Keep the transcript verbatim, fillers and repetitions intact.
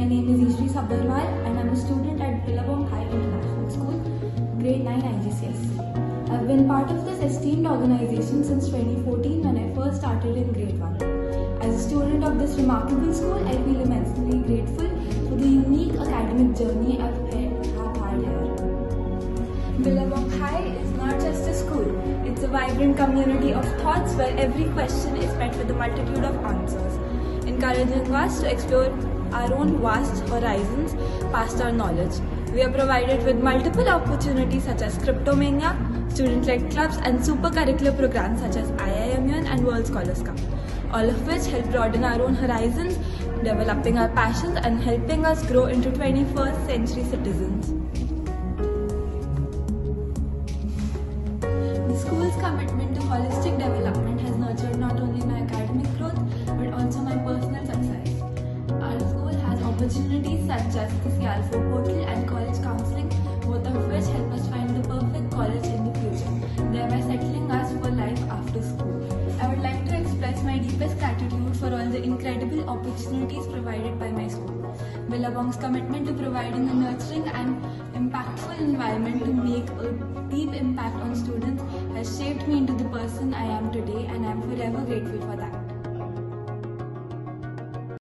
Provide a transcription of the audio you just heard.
name is Ishri Sabharwal and I'm a student at Billabong High International School, Grade nine I G C S E. I've been part of this esteemed organization since twenty fourteen when I first started in Grade one. As a student of this remarkable school, I feel immensely grateful for the unique academic journey I've had here. Billabong High is not just a school, it's a vibrant community of thoughts where every question is met with a multitude of answers, encouraging us to explore our own vast horizons past our knowledge. We are provided with multiple opportunities such as Cryptomania, student-led clubs and super curricular programs such as I I M U N and World Scholars Cup, all of which help broaden our own horizons, developing our passions and helping us grow into twenty-first century citizens. The school's commitment to holistic development has nurtured not only my academic growth but also my personal success. Our school has opportunities such as the C R four portal and college counselling, both of which help us find the perfect college in the future, thereby settling us for life after school. I would like to express my deepest gratitude for all the incredible opportunities provided by my school. Billabong's commitment to providing a nurturing and impactful environment to make a deep impact on students has shaped me into the person I am today, and I am forever grateful for that.